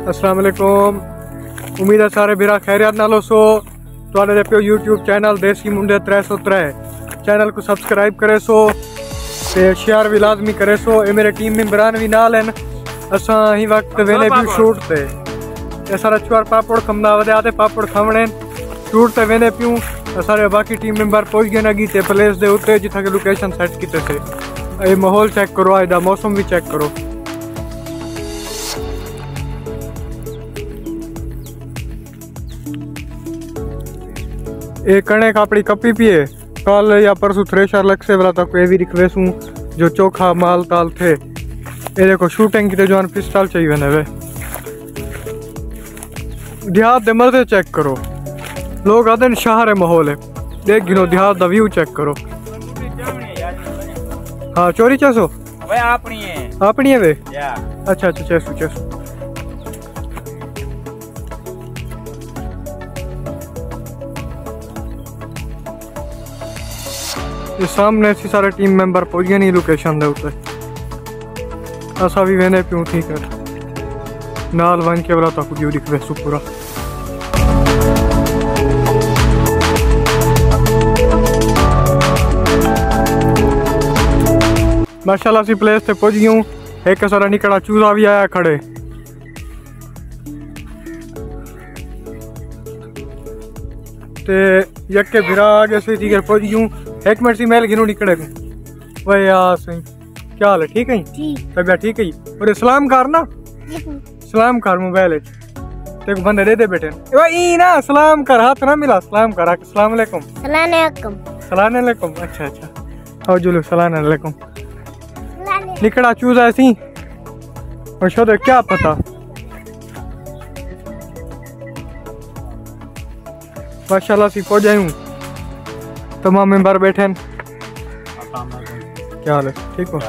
अस्सलाम वालेकुम। उम्मीद है सारे बिरा खैरियत नाल सो। तुहाडे दे पियो यूट्यूब चैनल देसी मुंडे 303 चैनल को सब्सक्राइब करे सो ते शेयर भी लाजमी करे सो। ये मेरे टीम मेंबरान भी नाल हैं। असा ही वक्त वेले भी शूट ते सारा चुआर पापड़ खमदा वदे आते पापड़ खावणे शूट ते वेले पियूं। सारे बाकी टीम मेंबर पहुंच गए अगी ते प्लेस दे उत्ते जिथा के लोकेशन सेट कीते थे। ये माहौल चेक करो, अज दा मौसम भी चेक करो। ये कणक अपनी कपी पिए कल या परसों थ्रेशर लग से वाला तक भी रिक्वेस्ट जो चोखा माल ताल थे। ये देखो शूटिंग की जो पिस्टल चाहिए ने वे देहात दे मर्दे चेक करो। लोग आते हैं शहर है माहौल है। देख गिनो देहात दा व्यू चेक करो। हाँ चोरी चेसो अपनी है वे। अच्छा अच्छा चेसो चेसो। ये सामने सी सारे टीम मेंबर पहुंच गए नहीं लोकेशन दे उत्ते। असा भी वेने पियूं ठीक है नाल वन के वाला तक व्यू दिखवे सु पूरा। माशाल्लाह सी प्लेस ते पहुंच गयूं। एक सारा निकड़ा चूजा भी आया खड़े। ते यके भिरा आगे से ठीक है पहुंच गयूं। एक मिनट सी मेल गिनू निकले भाई यार सही क्या हाल है? ठीक है तबियत ठीक है? और सलाम कर ना सलाम कर मोबाइल तेरे बंदे दे बेटे ई ना सलाम कर हाथ ना मिला सलाम कर अस्सलाम वालेकुम। सलाम वालेकुम। अच्छा अच्छा आओ जुलू सलाम वालेकुम। निकड़ा चूजा ऐसी और शोदे क्या पता। माशाल्लाह सी पहुंच जाऊं। तमाम मेंबर बैठे हैं। क्या हाल है? ठीक हो?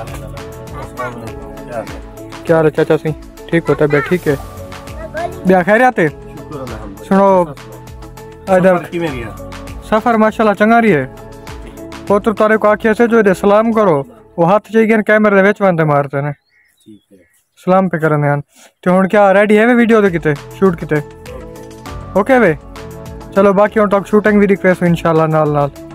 क्या हाल है चाचा सी? ठीक हो? तबियत ठीक है? ब्याह खैर आते सुनो सफर माशाल्लाह चंगा रही है। पोत्र तारे को आखिया से जो सलाम करो वो हाथ चाहिए कैमरे विच बंदे मारते ने सलाम पे करने आन। तो हुण क्या रेडी है वे वीडियो दे किते शूट किते? ओके वे चलो बाकी हुण तक शूटिंग भी रिक्वेस्ट इंशाल्लाह नाल नाल।